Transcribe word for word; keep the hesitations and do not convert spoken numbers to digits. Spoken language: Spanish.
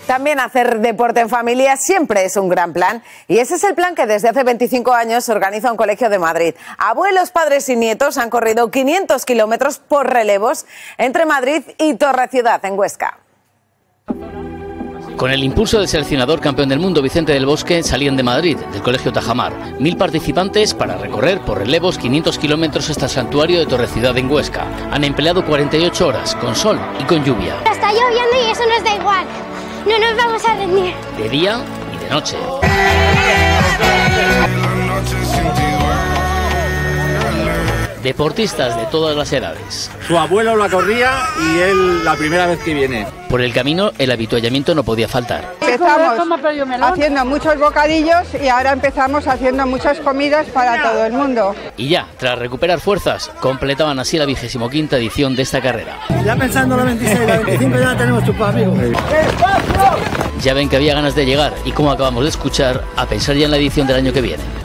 También hacer deporte en familia siempre es un gran plan, y ese es el plan que desde hace veinticinco años organiza un colegio de Madrid. Abuelos, padres y nietos han corrido quinientos kilómetros por relevos entre Madrid y Torreciudad, en Huesca. Con el impulso del seleccionador campeón del mundo Vicente del Bosque, salían de Madrid, del Colegio Tajamar. Mil participantes para recorrer por relevos quinientos kilómetros hasta el santuario de Torreciudad, en Huesca. Han empleado cuarenta y ocho horas, con sol y con lluvia. Está lloviendo y eso nos da igual. No nos vamos a rendir. De día y de noche. Deportistas de todas las edades. Su abuelo la corría y él la primera vez que viene. Por el camino, el avituallamiento no podía faltar. Empezamos haciendo muchos bocadillos y ahora empezamos haciendo muchas comidas para todo el mundo. Y ya, tras recuperar fuerzas, completaban así la vigésimo quinta edición de esta carrera. Ya pensando la veintiséis, la veinticinco ya la tenemos chupada, amigos. Ya ven que había ganas de llegar y, como acabamos de escuchar, a pensar ya en la edición del año que viene.